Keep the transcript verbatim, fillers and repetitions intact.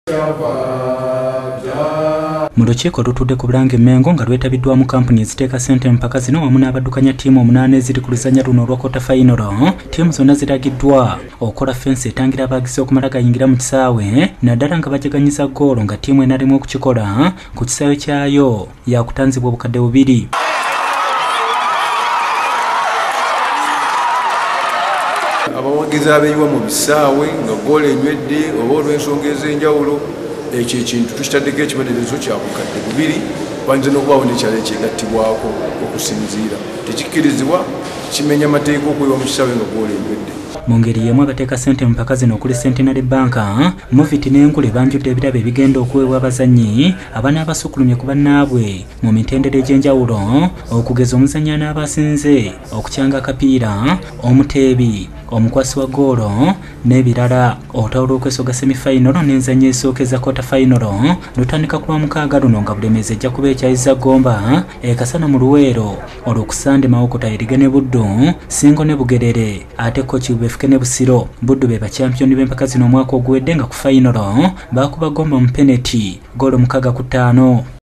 Mu lukiiko lutudde ku Bulange Mengo nga lwetabiddwamu kampuni eziteeka ssente mpaka zino wamu n'abaddukanya ttiimu omunaana eziri ku luzannya luno olwa kota fayinolo. Ttiimu zonna ziragiddwa okukola fensi etangira abawagizi okumala gayingira mu kisaawe naddala nga bajaganyiza ggoolo nga ttiimu enalimu okukikola ku kisaawe kyayo yakutanzibwa bukadde bubiri. Abawagizi abeeyiwa mu bisaawe nga ggoolo enywedde oba olw'ensonga ez'enjawulo ekyo ekintu tukitaddeko ekibonerezo kya bukadde bubiri wanyiza n'okubaawo n'ekyalo ekyegattibwako okusinziira tekikkirizibwa kimenya amateeka okuyiwa mu kisaawe nga ggoolo enywedde. Mu ngeri y'emu abateeka ssente mu mpaka zino okuli Centenary Bank, Moviti n'Engule banjudde ebirabo ebigenda okuweebwa abazannyi abanaabasukkulumye ku bannaabwe mu mitendera egy'enjawulo okugeza omuzannyi anaabasinze okukyanga akapiira, omuteebi, omukwasi wa ggoolo n'ebirala. Olutalo lw'okwesoga semifayinolo n'enzannyo esookeza kota fayinolo lutandika ku lwamukaaga luno nga Bulemeezi ejja kuba ekyayiza Gomba, ekasana mu Luweero, olwokusande Mawokota Erige ne Buddu, Singo ne Bugerere, ate Kochi Befuke ne Busiro. Buddu be bachampiyoni b'empaka zino omwaka oguwedde nga ku fayinolo baakuba Gomba mu peneti ggoolo mukaaga ku ttaano.